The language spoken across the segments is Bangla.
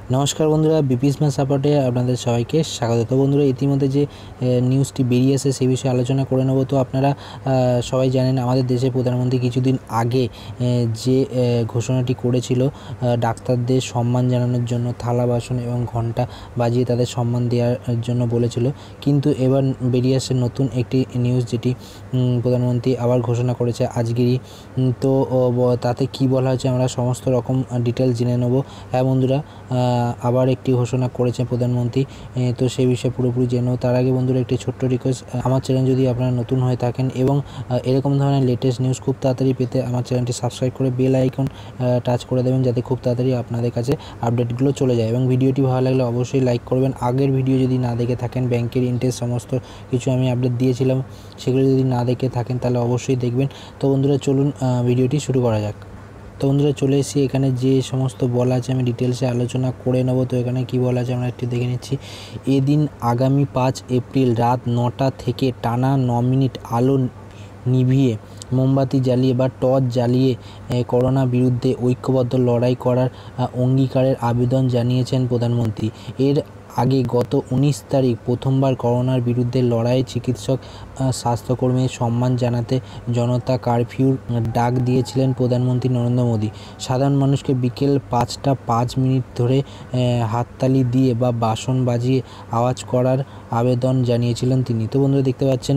নমস্কার বন্ধুরা, বিপি স্মার্ট সাপোর্টে আপনাদের সবাইকে স্বাগত। তো বন্ধুরা, ইতিমধ্যে যে নিউজটি বেরিয়েছে সেই বিষয়ে আলোচনা করে নেব। তো আপনারা সবাই জানেন আমাদের দেশের প্রধানমন্ত্রী কিছুদিন আগে যে ঘোষণাটি করেছিল ডাক্তারদের সম্মান জানানোর জন্য থালা বাসন এবং ঘণ্টা বাজিয়ে তাদের সম্মান দেওয়ার জন্য বলেছিল। কিন্তু এবার বেরিয়ে আসছে নতুন একটি নিউজ, যেটি প্রধানমন্ত্রী আবার ঘোষণা করেছে আজকেরই। তো তাতে কি বলা হয়েছে আমরা সমস্ত রকম ডিটেলস জেনে নেব। হ্যাঁ বন্ধুরা, আবার একটি ঘোষণা করেছে প্রধানমন্ত্রী, তো সেই বিষয়ে পুরোপুরি জেনেও তার আগে বন্ধুরা একটি ছোট্ট রিকোয়েস্ট, আমার চ্যানেল যদি আপনারা নতুন হয়ে থাকেন এবং এরকম ধরনের লেটেস্ট নিউজ খুব তাড়াতাড়ি পেতে আমার চ্যানেলটি সাবস্ক্রাইব করে বেল আইকন টাচ করে দেবেন, যাতে খুব তাড়াতাড়ি আপনাদের কাছে আপডেটগুলো চলে যায়। এবং ভিডিওটি ভালো লাগলে অবশ্যই লাইক করবেন। আগের ভিডিও যদি না দেখে থাকেন, ব্যাংকের ইন্টারেস্ট সমস্ত কিছু আমি আপডেট দিয়েছিলাম, সেগুলো যদি না দেখে থাকেন তাহলে অবশ্যই দেখবেন। তো বন্ধুরা চলুন ভিডিওটি শুরু করা যাক। তো বন্ধুরা চলে এসেছি, এখানে যে সমস্ত বলা আছে আমি ডিটেলসে আলোচনা করে নেব। তো এখানে কি বলা আছে আমরা একটু দেখে নিচ্ছি। এদিন আগামী 5 এপ্রিল রাত 9টা থেকে টানা 9 মিনিট আলো নিভিয়ে মোমবাতি জ্বালিয়ে বা টর্চ জ্বালিয়ে করোনা বিরুদ্ধে ঐক্যবদ্ধ লড়াই করার অঙ্গীকারের আবেদন জানিয়েছেন প্রধানমন্ত্রী। এর আগে গত 19 তারিখ প্রথমবার করোনার বিরুদ্ধে লড়াইয়ে চিকিৎসক স্বাস্থ্যকর্মীদের সম্মান জানাতে জনতা কারফিউর ডাক দিয়েছিলেন প্রধানমন্ত্রী নরেন্দ্র মোদী। সাধারণ মানুষকে বিকেল 5টা 5 মিনিট ধরে হাততালি দিয়ে বা বাঁশন বাজিয়ে আওয়াজ করার আবেদন জানিয়েছিলেন তিনি। তো বন্ধুরা দেখতে পাচ্ছেন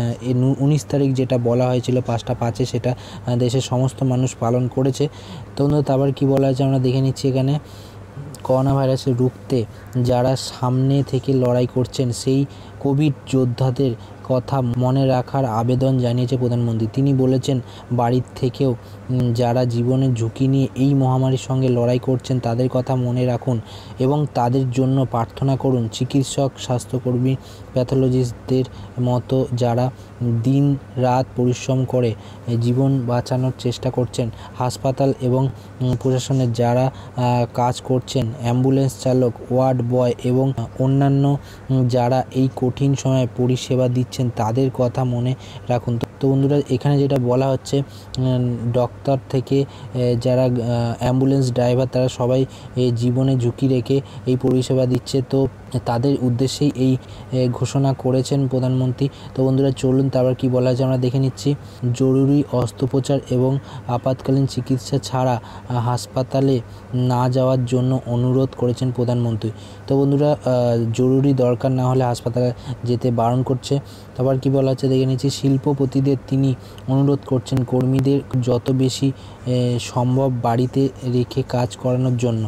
19 তারিখ যেটা বলা হয়েছিল 5টা 5-এ, সেটা দেশের সমস্ত মানুষ পালন করেছে। তো বন্ধুরা আবার কী বলা হয়েছে আমরা দেখে নিচ্ছি। এখানে করোনা ভাইরাসে রুখতে যারা সামনে থেকে লড়াই করছেন সেই কোভিড যোদ্ধাদের কথা মনে রাখার আবেদন জানিয়েছে প্রধানমন্ত্রী। তিনি বলেছেন, বাড়ির থেকেও যারা জীবনের ঝুঁকি নিয়ে এই মহামারীর সঙ্গে লড়াই করছেন তাদের কথা মনে রাখুন এবং তাদের জন্য প্রার্থনা করুন। চিকিৎসক, স্বাস্থ্যকর্মী, প্যাথোলজিস্টদের মতো যারা দিন রাত পরিশ্রম করে জীবন বাঁচানোর চেষ্টা করছেন, হাসপাতাল এবং প্রশাসনের যারা কাজ করছেন, অ্যাম্বুলেন্স চালক, ওয়ার্ড বয় এবং অন্যান্য যারা এই কঠিন সময়ে পরিষেবা দিচ্ছেন তাদের কথা মনে রাখুন। তো বন্ধুরা এখানে যেটা বলা হচ্ছে, ডক্টর থেকে যারা অ্যাম্বুলেন্স ড্রাইভার, তারা সবাই জীবনে ঝুঁকি রেখে এই পরিষেবা দিচ্ছে। তো তাদের উদ্দেশ্যেই এই ঘোষণা করেছেন প্রধানমন্ত্রী। তো বন্ধুরা চলুন তারপর কি বলা হয়েছে আমরা দেখে নিচ্ছি। জরুরি অস্ত্রোপচার এবং আপাতকালীন চিকিৎসা ছাড়া হাসপাতালে না যাওয়ার জন্য অনুরোধ করেছেন প্রধানমন্ত্রী। তো বন্ধুরা জরুরি দরকার না হলে হাসপাতালে যেতে বারণ করছে। তারপর কি বলা হচ্ছে দেখে নিচ্ছি। শিল্পপতিদের তিনি অনুরোধ করছেন কর্মীদের যত বেশি সম্ভব বাড়িতে রেখে কাজ করানোর জন্য।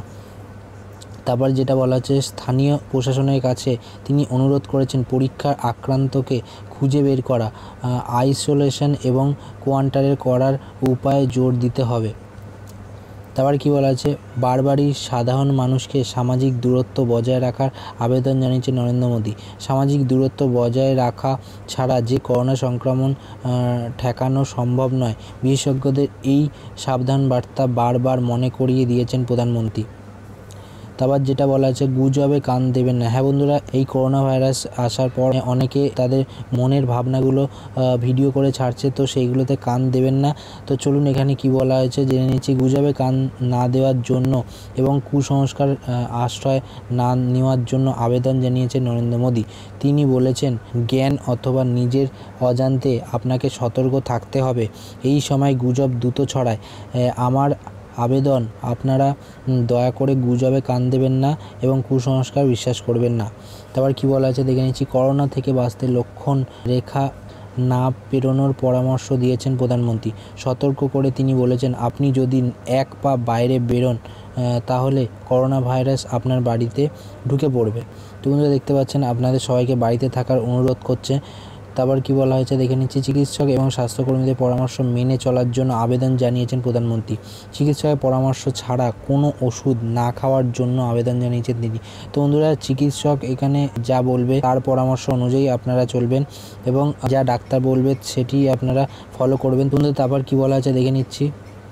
তারপর যেটা বলা হচ্ছে, স্থানীয় প্রশাসনের কাছে তিনি অনুরোধ করেছেন পরীক্ষার আক্রান্তকে খুঁজে বের করা, আইসোলেশন এবং কোয়ারেন্টাইন করার উপায়ে জোর দিতে হবে। তারপর কী বলা আছে, বারবারই সাধারণ মানুষকে সামাজিক দূরত্ব বজায় রাখার আবেদন জানিয়েছে নরেন্দ্র মোদী। সামাজিক দূরত্ব বজায় রাখা ছাড়া যে করোনা সংক্রমণ ঠেকানো সম্ভব নয়, বিশেষজ্ঞদের এই সাবধান বার্তা বারবার মনে করিয়ে দিয়েছেন প্রধানমন্ত্রী। তারপর যেটা বলা আছে, গুজবে কান দেবেন না। হ্যাঁ বন্ধুরা, এই করোনা ভাইরাস আসার পর অনেকে তাদের মনের ভাবনাগুলো ভিডিও করে ছাড়ছে, তো সেইগুলোতে কান দেবেন না। তো চলুন এখানে কি বলা হয়েছে জেনে নিচ্ছি। গুজবে কান না দেওয়ার জন্য এবং কুসংস্কার আশ্রয় না নেওয়ার জন্য আবেদন জানিয়েছেন নরেন্দ্র মোদী। তিনি বলেছেন, জ্ঞান অথবা নিজের অজান্তে আপনাকে সতর্ক থাকতে হবে। এই সময় গুজব দ্রুত ছড়ায়। আমার আবেদন, আপনারা দয়া করে গুজবে কান দেবেন না এবং কুসংস্কার বিশ্বাস করবেন না। তারপর কি বলা আছে দেখে নিচ্ছি। করোনা থেকে বাঁচতে লক্ষণ রেখা না পেরোনোর পরামর্শ দিয়েছেন প্রধানমন্ত্রী। সতর্ক করে তিনি বলেছেন, আপনি যদি এক পা বাইরে বেরোন তাহলে করোনা ভাইরাস আপনার বাড়িতে ঢুকে পড়বে। তো বন্ধুরা দেখতে পাচ্ছেন আপনাদের সবাইকে বাড়িতে থাকার অনুরোধ করছে। তারপর কি বলা হয়েছে দেখে নিচ্ছি। চিকিৎসক এবং স্বাস্থ্যকর্মীদের পরামর্শ মেনে চলার জন্য আবেদন জানিয়েছেন প্রধানমন্ত্রী। চিকিৎসকের পরামর্শ ছাড়া কোনো ওষুধ না খাওয়ার জন্য আবেদন জানিয়েছেন তিনি। তো বন্ধুরা চিকিৎসক এখানে যা বলবে তার পরামর্শ অনুযায়ী আপনারা চলবেন এবং যা ডাক্তার বলবে সেটি আপনারা ফলো করবেন। বন্ধুরা তারপর কি বলা আছে দেখে নিচ্ছি।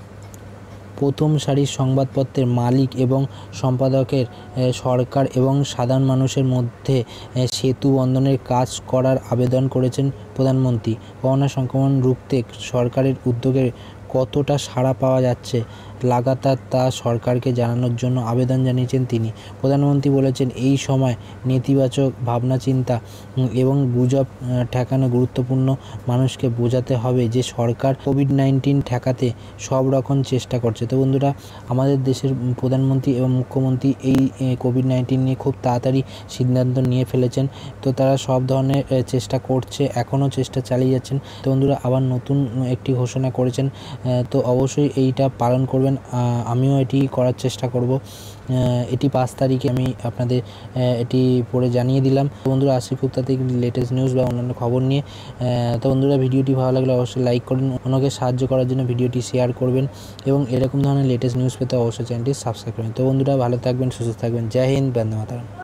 প্রথম সারির সংবাদপত্রের মালিক এবং সম্পাদকের সরকার এবং সাধারণ মানুষের মধ্যে সেতু বন্ধনের কাজ করার আবেদন করেছেন প্রধানমন্ত্রী। করোনা সংক্রমণ রুখতে সরকারের উদ্যোগের কতটা সাড়া পাওয়া যাচ্ছে লাগাতার তা সরকারকে জানানোর জন্য আবেদন জানিয়েছেন তিনি। প্রধানমন্ত্রী বলেছেন, এই সময় নেতিবাচক ভাবনাচিন্তা এবং গুজব ঠেকানো গুরুত্বপূর্ণ। মানুষকে বোঝাতে হবে যে সরকার কোভিড-19 ঠেকাতে সব রকম চেষ্টা করছে। তো বন্ধুরা, আমাদের দেশের প্রধানমন্ত্রী এবং মুখ্যমন্ত্রী এই কোভিড-19 নিয়ে খুব তাড়াতাড়ি সিদ্ধান্ত নিয়ে ফেলেছেন। তো তারা সব ধরনের চেষ্টা করছে, এখনও চেষ্টা চালিয়ে যাচ্ছেন। তো বন্ধুরা, আবার নতুন একটি ঘোষণা করেছেন, তো অবশ্যই এইটা পালন করবেন। আমিও এটি করার চেষ্টা করব। এটি 5 তারিখে আমি আপনাদের এটি পড়ে জানিয়ে দিলাম। তো বন্ধুরা, আসি খুব তাড়াতাড়ি লেটেস্ট নিউজ বা অন্যান্য খবর নিয়ে। তো বন্ধুরা, ভিডিওটি ভালো লাগলে অবশ্যই লাইক করুন, অন্যকে সাহায্য করার জন্য ভিডিওটি শেয়ার করবেন এবং এরকম ধরনের লেটেস্ট নিউজ পেতে অবশ্যই চ্যানেলটি সাবস্ক্রাইব করবেন। তো বন্ধুরা, ভালো থাকবেন, সুস্থ থাকবেন। জয় হিন্দ, বন্দে মাতরম।